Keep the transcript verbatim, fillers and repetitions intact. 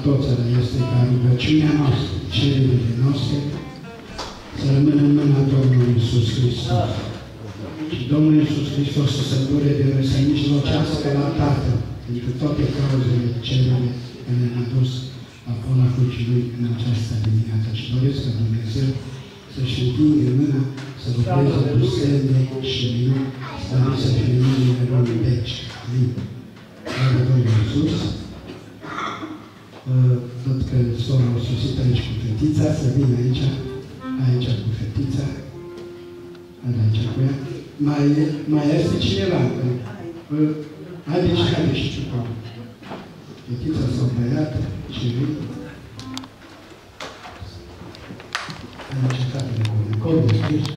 toți este ca rugăciunea noastră, cererile noastre, să rămână în mâna Domnului Iisus Hristos. Și Domnul Iisus Hristos să se bucure de El, să mijlocească la Tatăl pentru toate cauzele cerere care ne-a dus la pona crucii Lui în această dimineață. Și doresc ca Dumnezeu să-și întindă mâna, să lucreze cu semne și minuni, să fie numele Lui veci. Amin. Slavă Domnului Iisus. Văd că sora a sosit aici cu fetița, să vină aici, aici cu fetița, aici cu ea. Mai, mai este cineva? Haideți și haideți și ciucăm. Fetița sau băiat, și vin. Aici, capele bune. Codul,